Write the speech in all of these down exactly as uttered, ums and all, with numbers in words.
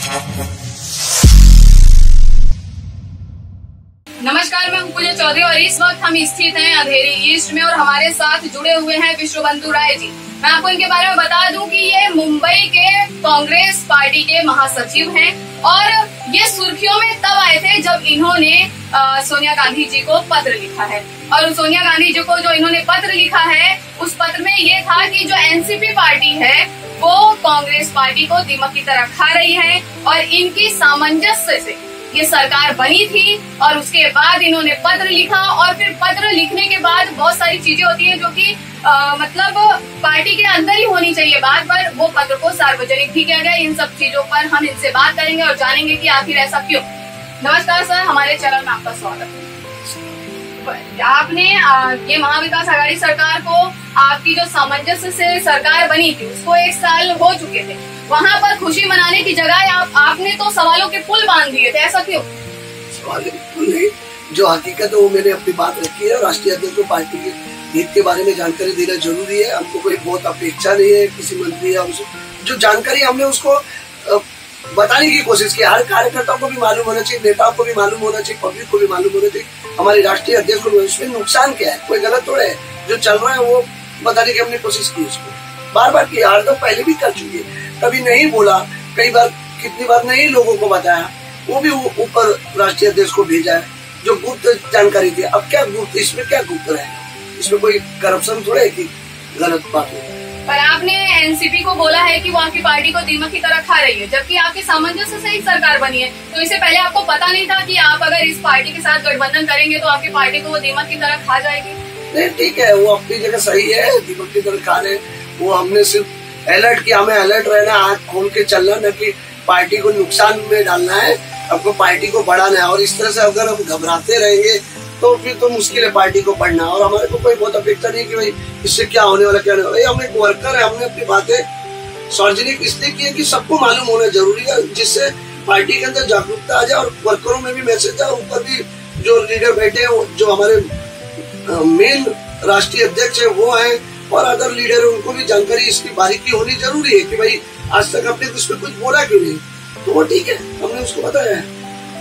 नमस्कार, मैं हूं पूजा चौधरी और इस वक्त हम स्थित हैं अंधेरी ईस्ट में और हमारे साथ जुड़े हुए हैं विश्वबंधु राय जी। मैं आपको इनके बारे में बता दूं कि ये मुंबई के कांग्रेस पार्टी के महासचिव हैं और ये सुर्खियों में तब आए थे जब इन्होंने आ, सोनिया गांधी जी को पत्र लिखा है। और सोनिया गांधी जी को जो इन्होंने पत्र लिखा है उस पत्र में ये था कि जो एनसीपी पार्टी है वो कांग्रेस पार्टी को दीमक की तरह खा रही है और इनकी सामंजस्य से ये सरकार बनी थी। और उसके बाद इन्होंने पत्र लिखा और फिर पत्र लिखने के बाद बहुत सारी चीजें होती हैं जो कि मतलब पार्टी के अंदर ही होनी चाहिए बात, पर वो पत्र को सार्वजनिक भी किया गया। इन सब चीजों पर हम इनसे बात करेंगे और जानेंगे कि आखिर ऐसा क्यों। नमस्कार सर, हमारे चैनल में आपका स्वागत है। आपने ये महाविकास आघाड़ी सरकार को, आपकी जो सामंजस्य से सरकार बनी थी उसको एक साल हो चुके थे, वहाँ पर खुशी मनाने की जगह आप, आपने तो सवालों के पुल बांध दिए थे, ऐसा क्यों? सवालों के पुल नहीं, जो हकीकत है वो मैंने अपनी बात रखी है। राष्ट्रीय अध्यक्ष को पार्टी के हित के बारे में जानकारी देना जरूरी है। हमको कोई बहुत अपेक्षा नहीं है किसी मंत्री या जो जानकारी हमने उसको बताने की कोशिश की। हर कार्यकर्ता को भी मालूम होना चाहिए, नेताओं को भी मालूम होना चाहिए, पब्लिक को भी मालूम होना चाहिए हमारी राष्ट्रीय अध्यक्ष को इसमें नुकसान क्या है, कोई गलत थोड़ा है। जो चल रहा है वो बताने की हमने कोशिश की, उसको बार बार की। हर दो पहले भी कर चुकी है, कभी नहीं बोला, कई बार कितनी बार नहीं लोगों को बताया, वो भी ऊपर राष्ट्रीय अध्यक्ष को भेजा है जो गुप्त जानकारी थी। अब क्या गुप्त, इसमें क्या गुप्त रहेगा? इसमें कोई करप्शन थोड़ा है कि गलत बात है। पर आपने एनसीपी को बोला है कि वो आपकी पार्टी को दीमक की तरह खा रही है, जबकि आपके सामंजस्य से ही सरकार बनी है। तो इससे पहले आपको पता नहीं था कि आप अगर इस पार्टी के साथ गठबंधन करेंगे तो आपकी पार्टी को वो दीमक की तरह खा जाएगी? नहीं, ठीक है, वो अपनी जगह सही है, दीमक की तरह खा रहे। वो हमने सिर्फ अलर्ट किया, हमें अलर्ट रहना, आँख खोल के चलना, न कि पार्टी को नुकसान में डालना है, आपको पार्टी को बढ़ाना है। और इस तरह से अगर हम घबराते रहेंगे तो फिर तो मुश्किल है पार्टी को बढ़ना। और हमारे को कोई बहुत अपेक्षा नहीं कि भाई इससे क्या होने वाला, क्या नहीं होगा। हम एक वर्कर है, हमने अपनी बातें सार्वजनिक इसलिए की है कि सबको मालूम होना जरूरी है, जिससे पार्टी के अंदर जागरूकता आ जाए और वर्करों में भी मैसेज जाए। ऊपर भी जो लीडर बैठे हैं, जो हमारे मेन राष्ट्रीय अध्यक्ष है वो है और अदर लीडर है, उनको भी जानकारी इसकी बारीकी होनी जरूरी है कि भाई आज तक आपने उस पर कुछ बोला क्यों नहीं। तो वो ठीक है, हमने उसको बताया है।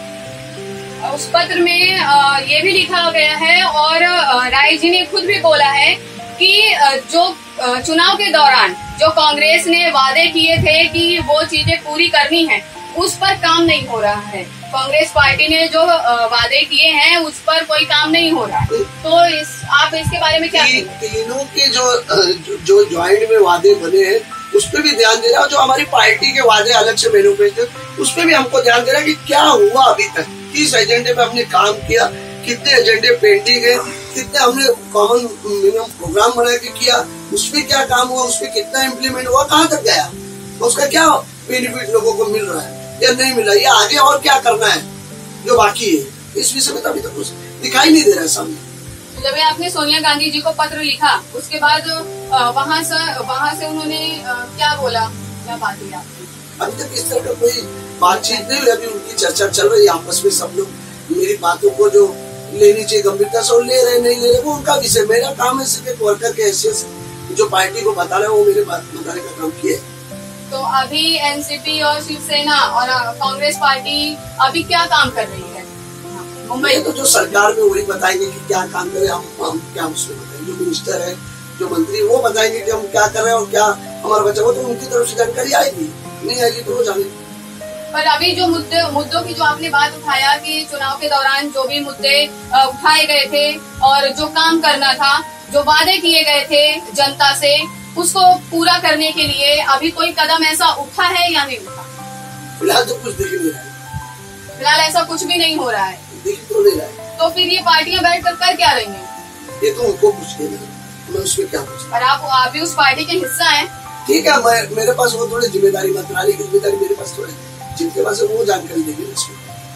उस पत्र में ये भी लिखा गया है और राय जी ने खुद भी बोला है कि जो चुनाव के दौरान जो कांग्रेस ने वादे किए थे कि वो चीजें पूरी करनी है, उस पर काम नहीं हो रहा है। कांग्रेस पार्टी ने जो वादे किए हैं उस पर कोई काम नहीं हो रहा है। तो इस आप इसके बारे में क्या कहेंगे? तीनों के जो जो ज्वाइंट में वादे बने हैं उस पर भी ध्यान दे रहा है। जो हमारी पार्टी के वादे अलग से मैनिफेस्टो, उस पर भी हमको ध्यान दे रहा है कि क्या हुआ अभी तक, किस एजेंडे पे हमने काम किया, कितने एजेंडे पेंडिंग है, कितने हमने कॉमन मिनिमम प्रोग्राम बना के किया, उसमें क्या काम हुआ, उसमें कितना इम्प्लीमेंट हुआ, कहाँ तक गया, उसका क्या बेनिफिट लोगों को मिल रहा है या नहीं मिला, या आगे और क्या करना है जो बाकी है। इस विषय में तो अभी तक कुछ दिखाई नहीं दे रहा है सामने। जब आपने सोनिया गांधी जी को पत्र लिखा उसके बाद वहाँ से वहाँ से उन्होंने क्या बोला, क्या बात हुई आपकी? अभी तक इस तरह का कोई बातचीत नहीं हुई। अभी उनकी चर्चा चल रही है आपस में, सब लोग मेरी बातों को जो लेनी चाहिए गंभीरता से ले रहे नहीं ले रहे वो उनका विषय। मेरा काम है सिर्फ एक वर्कर के हैसियत से जो पार्टी को बता रहे वो मेरे बात बताने का काम किए। तो अभी एनसीपी और शिवसेना और कांग्रेस पार्टी अभी क्या काम कर रही है मुंबई? तो जो सरकार में वही बताएंगे कि क्या काम करे, हम हम क्या उसमें बताएंगे। जो मिनिस्टर है, जो मंत्री, वो बताएंगे कि हम क्या कर रहे हैं और क्या हमारा बचा हुआ, तो उनकी तरफ से जानकारी आएगी, नहीं आएगी तो वो जानेंगे। पर अभी जो मुद्दे मुद्दों की जो आपने बात उठाया कि चुनाव के दौरान जो भी मुद्दे उठाए गए थे और जो काम करना था, जो वादे किए गए थे जनता से, उसको पूरा करने के लिए अभी कोई कदम ऐसा उठा है या नहीं उठा? फिलहाल तो कुछ दिख नहीं रहा है। फिलहाल ऐसा कुछ भी नहीं हो रहा है, दिख तो नहीं रहा है। तो फिर ये पार्टियां बैठ कर कर क्या रही हैं? ये तो उनको पूछ लेना, मैं उसमें क्या पूछ। पर आप आप भी उस पार्टी के हिस्सा हैं। ठीक है, मैं मेरे पास वो थोड़ी जिम्मेदारी, मंत्रालय की जिम्मेदारी मेरे पास थोड़ी, जिनके पास वो जानकारी देंगे इसमें।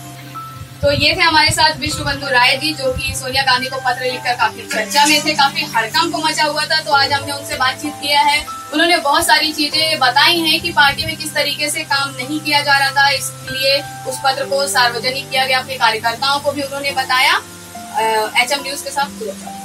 तो ये थे हमारे साथ विश्वबंधु राय जी, जो कि सोनिया गांधी को पत्र लिखकर काफी चर्चा में थे, काफी हड़कंप मचा हुआ था। तो आज हमने उनसे बातचीत किया है। उन्होंने बहुत सारी चीजें बताई हैं कि पार्टी में किस तरीके से काम नहीं किया जा रहा था, इसलिए उस पत्र को सार्वजनिक किया गया। अपने कार्यकर्ताओं को भी उन्होंने बताया। एच एम न्यूज के साथ